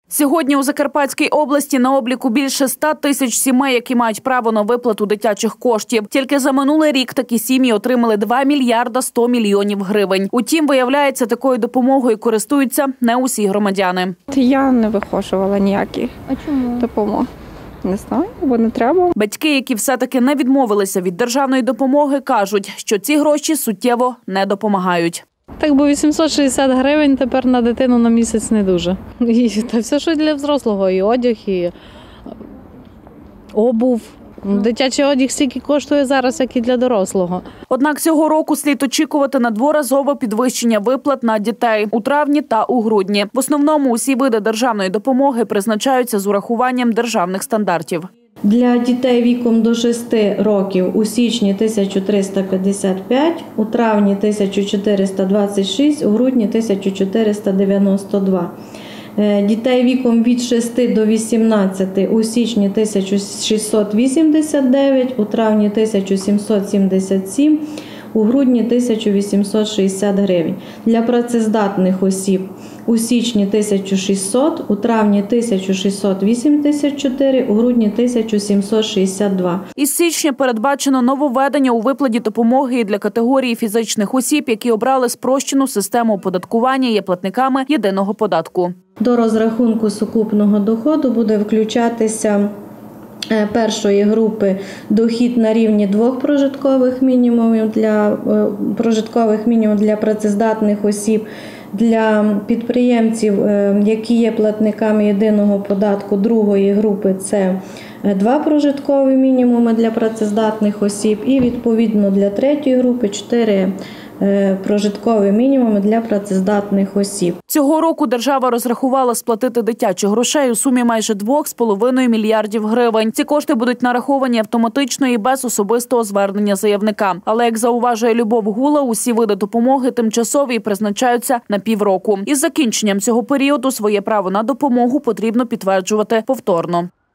Сьогодні у Закарпатській області на обліку більше 100 тисяч сімей, які мають право на виплату дитячих коштів. Тільки за минулий рік такі сім'ї отримали 2 мільярда 100 мільйонів гривень. Утім, виявляється, такою допомогою користуються не усі громадяни. Я не вихожувала ніякі допомоги. Не знаю, бо не треба. Батьки, які все-таки не відмовилися від державної допомоги, кажуть, що ці гроші суттєво не допомагають. Так, бо 860 гривень тепер на дитину на місяць не дуже. Та все, що для взрослого, і одяг, і обув. Дитячий одяг стільки коштує зараз, як і для дорослого. Однак цього року слід очікувати на дворазове підвищення виплат на дітей – у травні та у грудні. В основному усі види державної допомоги призначаються з урахуванням державних стандартів. Для дітей віком до 6 років у січні 1355, у травні 1426, у грудні 1492. Дітей віком від 6 до 18 у січні 1689, у травні 1777, у грудні 1860 гривень. Для працездатних осіб у січні 1600, у травні 1684, у грудні 1762. Із січня передбачено нововведення у виплаті допомоги і для категорії фізичних осіб, які обрали спрощену систему оподаткування, є платниками єдиного податку. До розрахунку сукупного доходу буде включатися першої групи дохід на рівні 2 прожиткових мінімумів для працездатних осіб, для підприємців, які є платниками єдиного податку другої групи, це 2 прожиткові мінімуми для працездатних осіб і відповідно для третьої групи 4 прожиткові мінімуми для працездатних осіб. Цього року держава розрахувала сплатити дитячих грошей у сумі майже 2,5 мільярдів гривень. Ці кошти будуть нараховані автоматично і без особистого звернення заявника. Але, як зауважує Любов Гула, усі види допомоги тимчасові і призначаються на півроку. Із закінченням цього періоду своє право на допомогу потрібно підтверджувати повторно.